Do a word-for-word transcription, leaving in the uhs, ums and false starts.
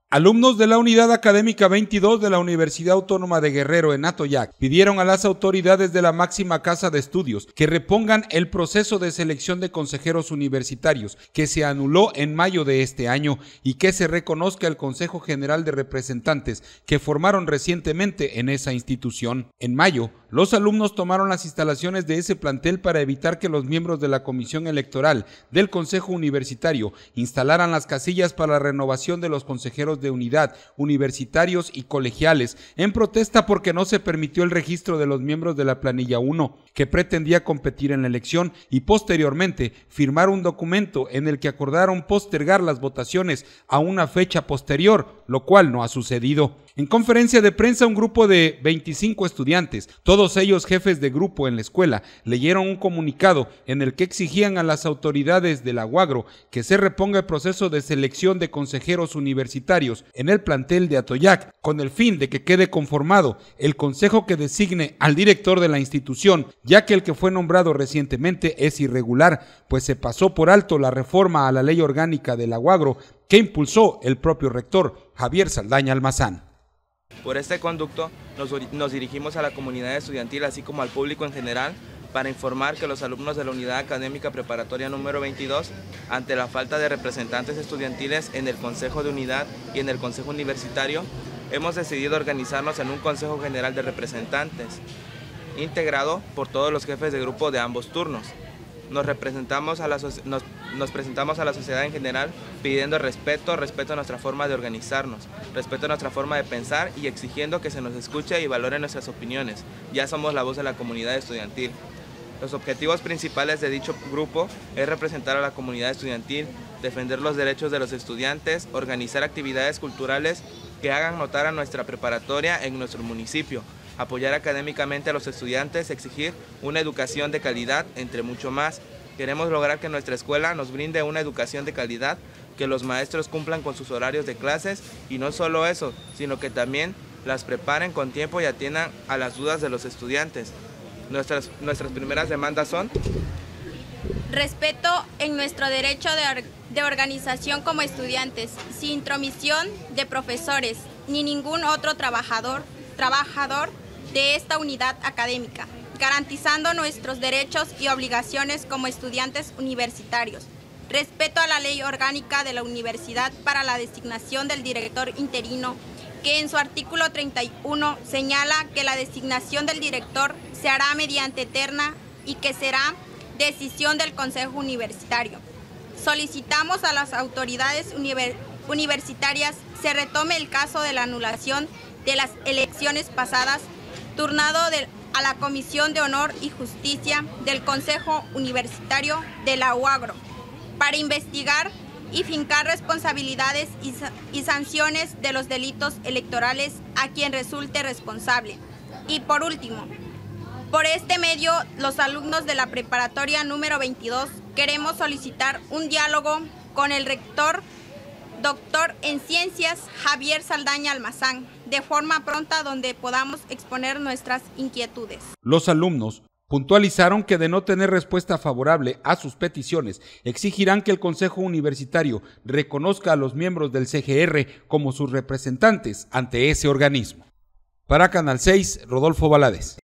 Alumnos de la Unidad Académica veintidós de la Universidad Autónoma de Guerrero en Atoyac pidieron a las autoridades de la máxima casa de estudios que repongan el proceso de selección de consejeros universitarios que se anuló en mayo de este año y que se reconozca el Consejo General de Representantes que formaron recientemente en esa institución. En mayo, los alumnos tomaron las instalaciones de ese plantel para evitar que los miembros de la Comisión Electoral del Consejo Universitario instalaran las casillas para la renovación de los consejeros de unidad, universitarios y colegiales, en protesta porque no se permitió el registro de los miembros de la planilla uno, que pretendía competir en la elección, y posteriormente firmar un documento en el que acordaron postergar las votaciones a una fecha posterior, lo cual no ha sucedido. En conferencia de prensa, un grupo de veinticinco estudiantes, todos ellos jefes de grupo en la escuela, leyeron un comunicado en el que exigían a las autoridades de la UAGRO que se reponga el proceso de selección de consejeros universitarios en el plantel de Atoyac, con el fin de que quede conformado el consejo que designe al director de la institución, ya que el que fue nombrado recientemente es irregular, pues se pasó por alto la reforma a la ley orgánica de la UAGRO que impulsó el propio rector Javier Saldaña Almazán. Por este conducto nos, nos dirigimos a la comunidad estudiantil así como al público en general para informar que los alumnos de la Unidad Académica Preparatoria número veintidós, ante la falta de representantes estudiantiles en el Consejo de Unidad y en el Consejo Universitario, hemos decidido organizarnos en un Consejo General de Representantes, integrado por todos los jefes de grupo de ambos turnos. Nos, representamos a la, nos, nos presentamos a la sociedad en general pidiendo respeto, respeto a nuestra forma de organizarnos, respeto a nuestra forma de pensar y exigiendo que se nos escuche y valore nuestras opiniones. Ya somos la voz de la comunidad estudiantil. Los objetivos principales de dicho grupo es representar a la comunidad estudiantil, defender los derechos de los estudiantes, organizar actividades culturales que hagan notar a nuestra preparatoria en nuestro municipio, apoyar académicamente a los estudiantes, exigir una educación de calidad, entre mucho más. Queremos lograr que nuestra escuela nos brinde una educación de calidad, que los maestros cumplan con sus horarios de clases y no solo eso, sino que también las preparen con tiempo y atiendan a las dudas de los estudiantes. Nuestras, nuestras primeras demandas son: respeto en nuestro derecho de, or de organización como estudiantes, sin intromisión de profesores ni ningún otro trabajador, trabajador de esta unidad académica, garantizando nuestros derechos y obligaciones como estudiantes universitarios. Respeto a la ley orgánica de la universidad para la designación del director interino, que en su artículo treinta y uno señala que la designación del director se hará mediante terna y que será decisión del Consejo Universitario. Solicitamos a las autoridades univers universitarias se retome el caso de la anulación de las elecciones pasadas, turnado de, a la Comisión de Honor y Justicia del Consejo Universitario de la UAGRO, para investigar y fincar responsabilidades y, y sanciones de los delitos electorales a quien resulte responsable. Y por último, por este medio, los alumnos de la preparatoria número veintidós queremos solicitar un diálogo con el rector, doctor en ciencias Javier Saldaña Almazán, de forma pronta, donde podamos exponer nuestras inquietudes. Los alumnos puntualizaron que de no tener respuesta favorable a sus peticiones, exigirán que el Consejo Universitario reconozca a los miembros del C G R como sus representantes ante ese organismo. Para Canal seis, Rodolfo Valadez.